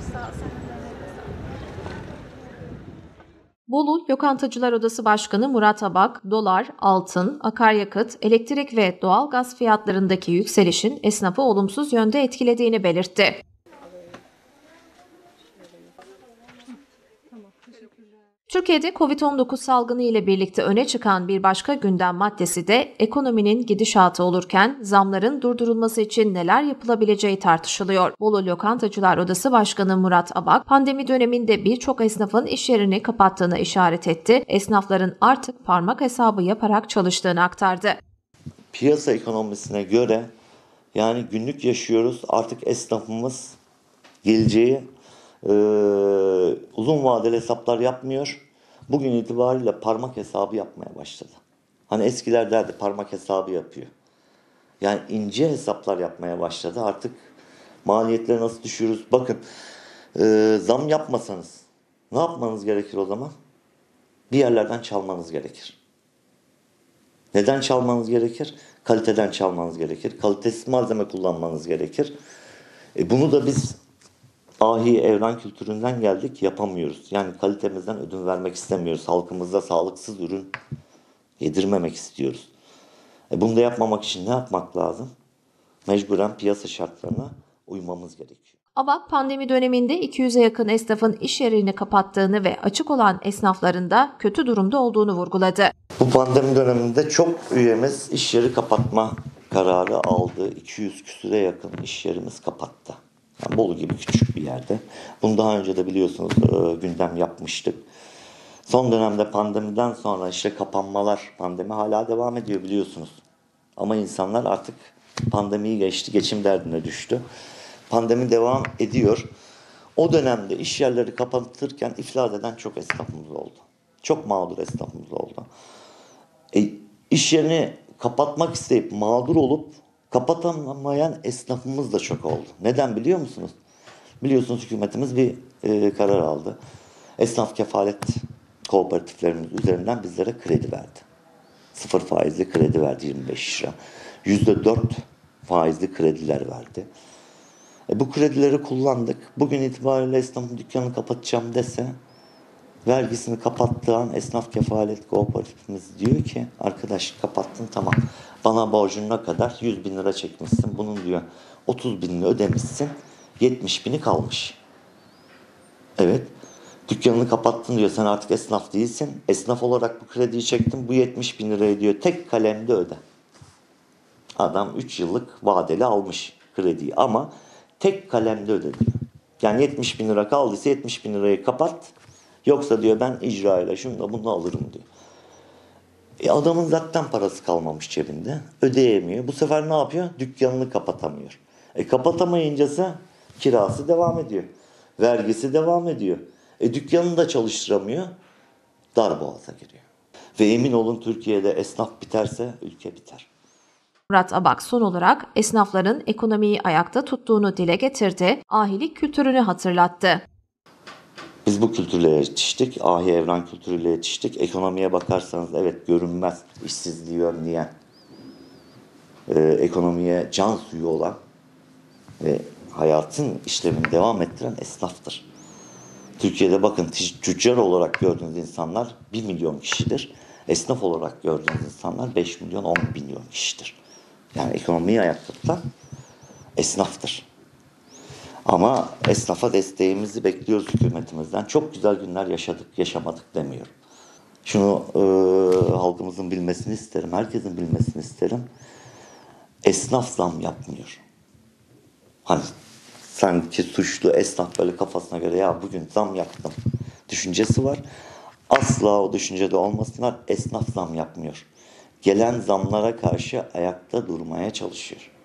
Bolu Lokantacılar Odası Başkanı Murat Abak, dolar, altın, akaryakıt, elektrik ve doğalgaz fiyatlarındaki yükselişin esnafı olumsuz yönde etkilediğini belirtti. Türkiye'de Covid-19 salgını ile birlikte öne çıkan bir başka gündem maddesi de ekonominin gidişatı olurken zamların durdurulması için neler yapılabileceği tartışılıyor. Bolu Lokantacılar Odası Başkanı Murat Abak, pandemi döneminde birçok esnafın iş yerini kapattığına işaret etti. Esnafların artık parmak hesabı yaparak çalıştığını aktardı. Piyasa ekonomisine göre yani günlük yaşıyoruz. Artık esnafımız geleceği uzun vadeli hesaplar yapmıyor. Bugün itibariyle parmak hesabı yapmaya başladı. Hani eskiler derdi parmak hesabı yapıyor. Yani ince hesaplar yapmaya başladı. Artık maliyetleri nasıl düşürürüz? Bakın zam yapmasanız ne yapmanız gerekir o zaman? Bir yerlerden çalmanız gerekir. Neden çalmanız gerekir? Kaliteden çalmanız gerekir. Kalitesiz malzeme kullanmanız gerekir. Bunu da biz ahi evren kültüründen geldik, yapamıyoruz. Yani kalitemizden ödün vermek istemiyoruz. Halkımıza sağlıksız ürün yedirmemek istiyoruz. Bunu da yapmamak için ne yapmak lazım? Mecburen piyasa şartlarına uymamız gerekiyor. Abak, pandemi döneminde 200'e yakın esnafın iş yerini kapattığını ve açık olan esnafların da kötü durumda olduğunu vurguladı. Bu pandemi döneminde çok üyemiz iş yeri kapatma kararı aldı. 200 küsüre yakın iş yerimiz kapattı. Yani Bolu gibi küçük bir yerde. Bunu daha önce de biliyorsunuz gündem yapmıştık. Son dönemde pandemiden sonra işte kapanmalar, pandemi hala devam ediyor biliyorsunuz. Ama insanlar artık pandemiyi geçti, geçim derdine düştü. Pandemi devam ediyor. O dönemde iş yerleri kapatırken iflas eden çok esnafımız oldu. Çok mağdur esnafımız oldu. İş yerini kapatmak isteyip mağdur olup kapatamayan esnafımız da çok oldu. Neden biliyor musunuz? Biliyorsunuz hükümetimiz bir karar aldı. Esnaf kefalet kooperatiflerimiz üzerinden bizlere kredi verdi. 0 faizli kredi verdi 25 lira. %4 faizli krediler verdi. Bu kredileri kullandık. Bugün itibariyle esnafın dükkanını kapatacağım dese vergisini kapattığı an esnaf kefalet kooperatifimiz diyor ki arkadaş kapattın tamam. Bana borcun ne kadar? 100 bin lira çekmişsin. Bunun diyor 30 binini ödemişsin. 70 bini kalmış. Evet. Dükkanını kapattın diyor. Sen artık esnaf değilsin. Esnaf olarak bu krediyi çektin. Bu 70 bin lirayı diyor tek kalemde öde. Adam 3 yıllık vadeli almış krediyi ama tek kalemde öde diyor. Yani 70 bin lira kaldıysa 70 bin lirayı kapat. Yoksa diyor ben icrayla şunu bunu alırım diyor. Adamın zaten parası kalmamış cebinde. Ödeyemiyor. Bu sefer ne yapıyor? Dükkanını kapatamıyor. Kapatamayıncası kirası devam ediyor. Vergisi devam ediyor. Dükkanını da çalıştıramıyor. Darboğaza giriyor. Ve emin olun Türkiye'de esnaf biterse ülke biter. Murat Abak son olarak esnafların ekonomiyi ayakta tuttuğunu dile getirdi, ahilik kültürünü hatırlattı. Biz bu kültürle yetiştik. Ahi evren kültürüyle yetiştik. Ekonomiye bakarsanız evet görünmez işsizliği önleyen, ekonomiye can suyu olan ve hayatın işlemini devam ettiren esnaftır. Türkiye'de bakın tüccar olarak gördüğünüz insanlar 1 milyon kişidir. Esnaf olarak gördüğünüz insanlar 5 milyon 10 milyon kişidir. Yani ekonomiyi ayakta tutan esnaftır. Ama esnafa desteğimizi bekliyoruz hükümetimizden. Çok güzel günler yaşadık, yaşamadık demiyorum. Şunu halkımızın bilmesini isterim, herkesin bilmesini isterim. Esnaf zam yapmıyor. Hani sanki suçlu esnaf böyle kafasına göre ya bugün zam yaptım düşüncesi var. Asla o düşüncede olmasınlar. Esnaf zam yapmıyor. Gelen zamlara karşı ayakta durmaya çalışıyor.